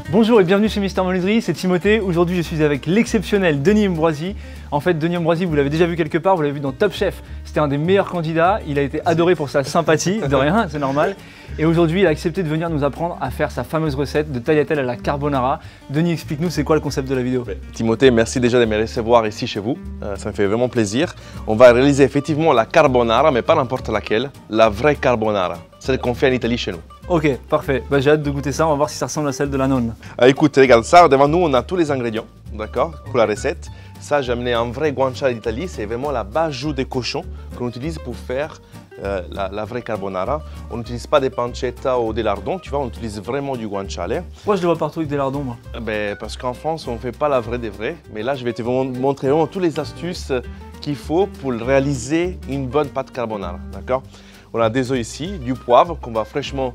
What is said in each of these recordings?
Bonjour et bienvenue chez Mister Menuiserie, c'est Timothée. Aujourd'hui je suis avec l'exceptionnel Denis Ambroisi. En fait Denis Ambroisi, vous l'avez déjà vu quelque part, vous l'avez vu dans Top Chef. C'était un des meilleurs candidats, il a été adoré pour sa sympathie, de rien, c'est normal. Et aujourd'hui il a accepté de venir nous apprendre à faire sa fameuse recette de tagliatelle à la carbonara. Denis, explique-nous c'est quoi le concept de la vidéo. Timothée, merci déjà de me recevoir ici chez vous, ça me fait vraiment plaisir. On va réaliser effectivement la carbonara, mais pas n'importe laquelle, la vraie carbonara, celle qu'on fait en Italie chez nous. Ok, parfait. Bah, j'ai hâte de goûter ça, on va voir si ça ressemble à celle de la nonne. Écoute, regarde ça, devant nous on a tous les ingrédients, d'accord, pour la recette. Ça, j'ai amené un vrai guanciale d'Italie, c'est vraiment la bajou de cochon qu'on utilise pour faire la vraie carbonara. On n'utilise pas des pancetta ou des lardons, tu vois, on utilise vraiment du guanciale. Pourquoi je le vois partout avec des lardons, moi? Parce qu'en France, on ne fait pas la vraie des vrais, mais là, je vais te montrer vraiment toutes les astuces qu'il faut pour réaliser une bonne pâte carbonara, d'accord. On a des œufs ici, du poivre qu'on va fraîchement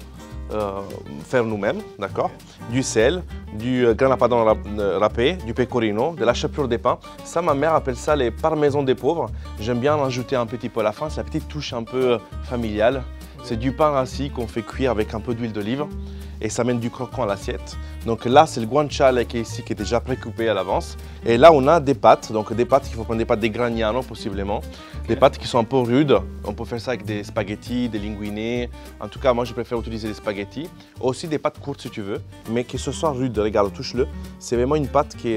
faire nous-mêmes, d'accord, du sel, du grana padano râpé, du pecorino, de la chapelure des pains. Ça, ma mère appelle ça les parmesans des pauvres. J'aime bien en ajouter un petit peu à la fin, c'est la petite touche un peu familiale. C'est du pain rassis qu'on fait cuire avec un peu d'huile d'olive et ça mène du croquant à l'assiette. Donc là, c'est le guanciale qui est ici, qui est déjà précoupé à l'avance. Et là, on a des pâtes, donc des pâtes qu'il faut prendre des pâtes de Gragnano possiblement. Des pâtes qui sont un peu rudes. On peut faire ça avec des spaghettis, des linguine. En tout cas, moi, je préfère utiliser des spaghettis. Aussi des pâtes courtes si tu veux, mais que ce soit rude. Regarde, touche-le. C'est vraiment une pâte qui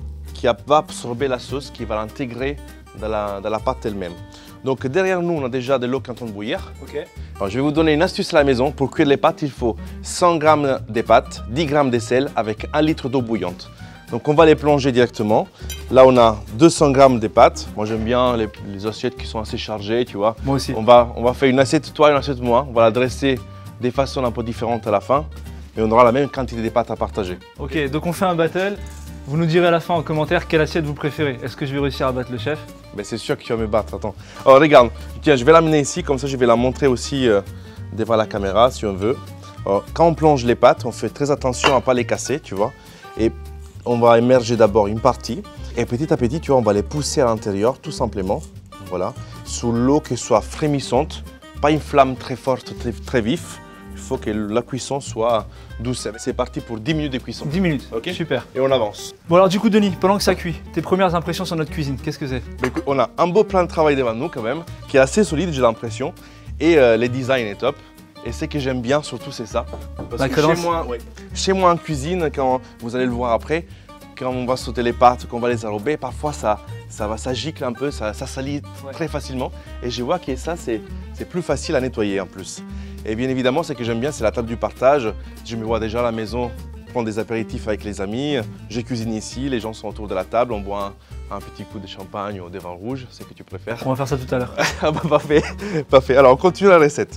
va absorber la sauce, qui va l'intégrer dans la pâte elle-même. Donc derrière nous, on a déjà de l'eau qui est en train de bouillir. Ok. Alors, je vais vous donner une astuce à la maison. Pour cuire les pâtes, il faut 100 g de pâtes, 10 g de sel avec 1 litre d'eau bouillante. Donc on va les plonger directement. Là, on a 200 g de pâtes. Moi, j'aime bien les assiettes qui sont assez chargées, tu vois. Moi aussi. On va faire une assiette toi, une assiette moi. On va la dresser de façon un peu différente à la fin. Mais on aura la même quantité de pâtes à partager. Ok, donc on fait un battle. Vous nous direz à la fin en commentaire quelle assiette vous préférez. Est-ce que je vais réussir à battre le chef? C'est sûr que tu vas me battre, attends. Alors regarde, tiens, je vais l'amener ici, comme ça je vais la montrer aussi devant la caméra si on veut. Alors, quand on plonge les pâtes, on fait très attention à ne pas les casser, tu vois. Et on va immerger d'abord une partie. Et petit à petit, tu vois, on va les pousser à l'intérieur, tout simplement. Voilà, sous l'eau qui soit frémissante, pas une flamme très forte, très vif. Il faut que la cuisson soit douce. C'est parti pour 10 minutes de cuisson. 10 minutes, ok, super. Et on avance. Bon alors du coup Denis, pendant que ça cuit, tes premières impressions sur notre cuisine, qu'est-ce que c'est? Écoute, on a un beau plan de travail devant nous quand même, qui est assez solide, j'ai l'impression. Et le design est top. Et ce que j'aime bien surtout, c'est ça. Parce que chez moi en cuisine, quand vous allez le voir après, quand on va sauter les pâtes, qu'on va les enrober, parfois ça gicle un peu, ça salit très facilement. Et je vois que ça, c'est plus facile à nettoyer en plus. Et bien évidemment, ce que j'aime bien, c'est la table du partage. Je me vois déjà à la maison prendre des apéritifs avec les amis. Je cuisine ici, les gens sont autour de la table, on boit un petit coup de champagne ou de vin rouge, c'est ce que tu préfères. On va faire ça tout à l'heure. Parfait, parfait. Alors on continue la recette.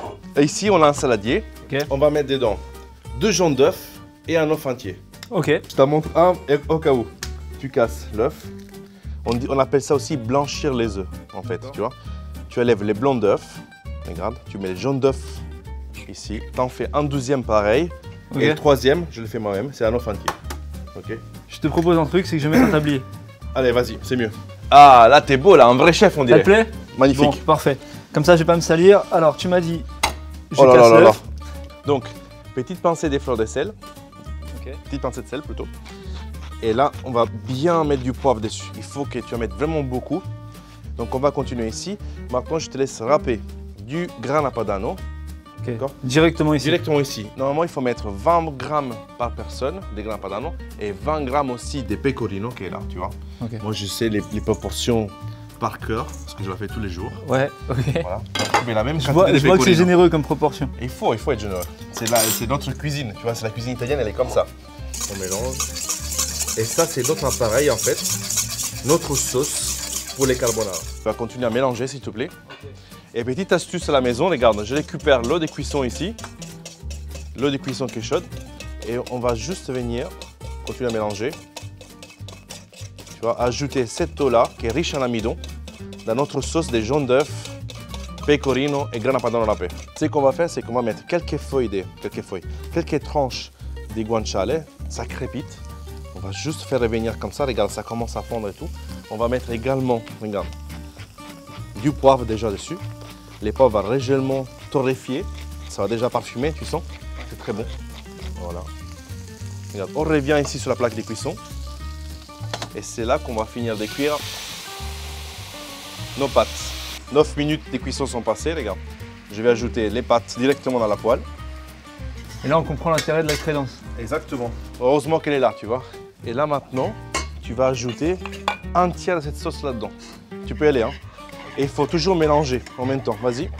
Ici, on a un saladier. Okay. On va mettre dedans 2 jaunes d'œufs et un œuf entier. Ok. Je t'en montre un au cas où. Tu casses l'œuf. On appelle ça aussi blanchir les œufs, en fait, tu vois. Tu enlèves les blancs d'œufs. Regarde, tu mets les jaunes d'œufs ici. Tu en fais un deuxième pareil. Okay. Et le troisième, je le fais moi-même, c'est un œuf entier. Ok. Je te propose un truc, c'est que je mets un tablier. Allez, vas-y, c'est mieux. Ah, là, t'es beau, là, un vrai chef, on dirait. Ça te plaît? Magnifique. Bon, parfait. Comme ça, je vais pas me salir. Alors, tu m'as dit, je casse l'œuf. Donc, petite pincée des fleurs de sel. Okay. Petite pincée de sel, plutôt. Et là, on va bien mettre du poivre dessus. Il faut que tu en mettes vraiment beaucoup. Donc, on va continuer ici. Maintenant, je te laisse râper du grana padano. Okay. Directement ici. Directement ici. Normalement, il faut mettre 20 grammes par personne de grana padano et 20 grammes aussi de pecorino qui est là, tu vois. Okay. Moi, je sais les proportions par cœur parce que je la fais tous les jours. Ouais, ok. Voilà. Mais la même je vois que c'est généreux comme proportion. Il faut être généreux. C'est notre cuisine, tu vois, c'est la cuisine italienne, elle est comme ça. On mélange. Et ça, c'est notre appareil en fait, notre sauce pour les carbonara. Tu vas continuer à mélanger s'il te plaît. Okay. Et petite astuce à la maison, regarde, je récupère l'eau de cuisson ici, l'eau de cuisson qui est chaude, et on va juste venir continuer à mélanger. Tu vas ajouter cette eau-là, qui est riche en amidon, dans notre sauce des jaunes d'œufs, pecorino et grana padano râpé. Ce qu'on va faire, c'est qu'on va mettre quelques tranches de guanciale, ça crépite. On va juste faire revenir comme ça, regarde, ça commence à fondre et tout. On va mettre également, regarde, du poivre déjà dessus. Les poivres vont légèrement torréfier. Ça va déjà parfumer, tu sens. C'est très bon. Voilà. Regarde, on revient ici sur la plaque de cuisson. Et c'est là qu'on va finir de cuire nos pâtes. 9 minutes de cuisson sont passées, regarde. Je vais ajouter les pâtes directement dans la poêle. Et là, on comprend l'intérêt de la crédence. Exactement. Heureusement qu'elle est là, tu vois. Et là, maintenant, tu vas ajouter un tiers de cette sauce là-dedans. Tu peux y aller, hein. Et il faut toujours mélanger en même temps. Vas-y.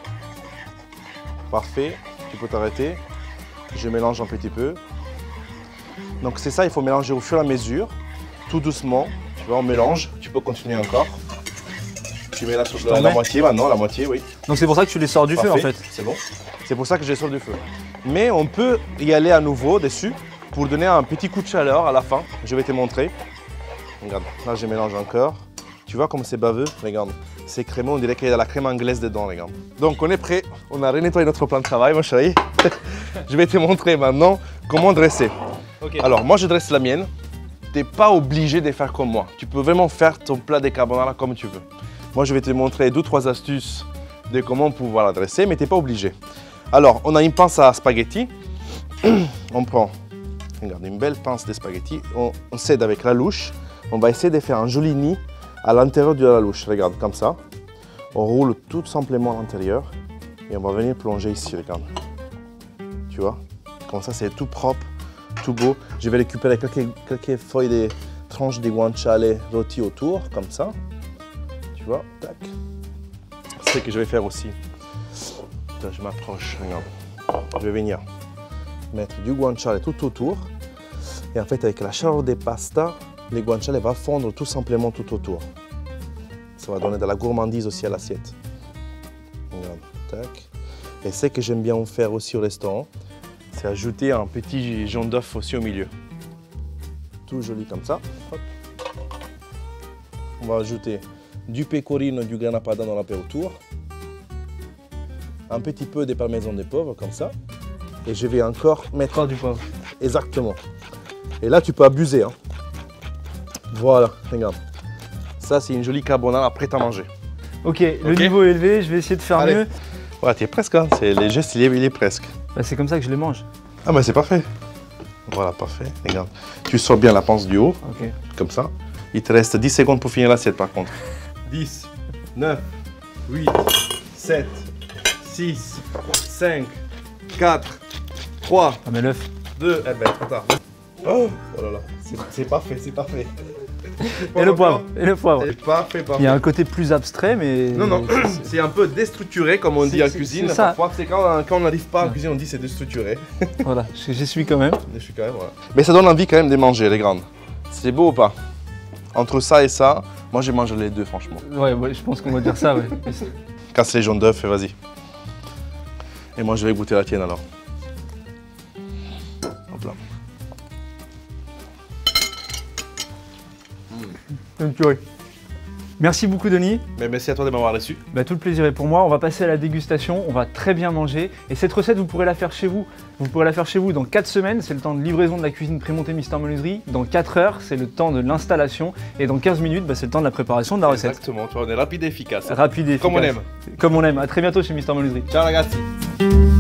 Parfait. Tu peux t'arrêter. Je mélange un petit peu. Donc c'est ça, il faut mélanger au fur et à mesure, tout doucement. Tu vois, on mélange. Tu peux continuer encore. Tu mets la moitié maintenant, la moitié, oui. Donc c'est pour ça que tu les sors du feu en fait. C'est bon. C'est pour ça que je les sors du feu. Mais on peut y aller à nouveau dessus pour donner un petit coup de chaleur à la fin. Je vais te montrer. Regarde, là je mélange encore. Tu vois comme c'est baveux? Regarde, c'est crémeux, on dirait qu'il y a de la crème anglaise dedans, regarde. Donc on est prêt, on a renettoyé notre plan de travail, mon chéri. Je vais te montrer maintenant comment dresser. Okay. Alors moi je dresse la mienne. Tu n'es pas obligé de faire comme moi. Tu peux vraiment faire ton plat de carbonara comme tu veux. Moi je vais te montrer 2-3 astuces de comment pouvoir la dresser, mais tu n'es pas obligé. Alors on a une pince à spaghetti. On prend, regarde, une belle pince de spaghetti. On s'aide avec la louche. On va essayer de faire un joli nid à l'intérieur de la louche, regarde, comme ça. On roule tout simplement à l'intérieur et on va venir plonger ici, regarde. Tu vois, comme ça c'est tout propre, tout beau. Je vais récupérer quelques feuilles de tranches de guanciale rôties autour, comme ça. Tu vois, tac. C'est ce que je vais faire aussi. Là, je m'approche, regarde. Je vais venir mettre du guanciale tout autour. Et en fait, avec la chaleur des pastas, les guanciale va fondre tout simplement tout autour. Ça va donner de la gourmandise aussi à l'assiette. Regarde, tac. Et ce que j'aime bien faire aussi au restaurant, c'est ajouter un petit jaune d'œuf aussi au milieu. Tout joli comme ça. Hop. On va ajouter du pecorino, du grana padano râpé autour. Un petit peu de parmesan de poivre comme ça. Et je vais encore mettre... Encore du poivre. Exactement. Et là, tu peux abuser, hein. Voilà, regarde. Ça, c'est une jolie carbonara prête à manger. Ok, le niveau est élevé, je vais essayer de faire mieux. Voilà, tu es presque, hein. Les gestes, il est presque. Bah, c'est comme ça que je les mange. Ah, bah c'est parfait. Voilà, parfait. Regarde. Tu sors bien la panse du haut, comme ça. Il te reste 10 secondes pour finir l'assiette, par contre. 10, 9, 8, 7, 6, 5, 4, 3, ah, mais l'œuf. 2, eh ben, trop tard. Oh, oh là là, c'est parfait, c'est parfait. Et le poivre, et le poivre. C'est parfait, parfait. Il y a un côté plus abstrait, mais... Non, non, c'est un peu déstructuré, comme on dit en cuisine. Parfois, c'est quand on n'arrive pas en cuisine, on dit c'est déstructuré. Voilà, j'y suis quand même. Je suis quand même, voilà. Mais ça donne envie quand même de manger, les grandes. C'est beau ou pas? Entre ça et ça, moi j'ai mangé les deux, franchement. Ouais, je pense qu'on va dire ça, ouais. Casse les jaunes d'œuf et vas-y. Et moi, je vais goûter la tienne alors. Hop là. Merci beaucoup Denis. Mais merci à toi de m'avoir reçu. Bah, tout le plaisir est pour moi. On va passer à la dégustation. On va très bien manger. Et cette recette, vous pourrez la faire chez vous. Vous pourrez la faire chez vous dans 4 semaines. C'est le temps de livraison de la cuisine prémontée Mister Menuiserie. Dans 4 heures, c'est le temps de l'installation. Et dans 15 minutes, bah, c'est le temps de la préparation de la recette. Exactement. Tu vois, on est rapide et efficace. Rapide et efficace. Comme on aime. Comme on aime. À très bientôt chez Mister Menuiserie. Ciao ragazzi.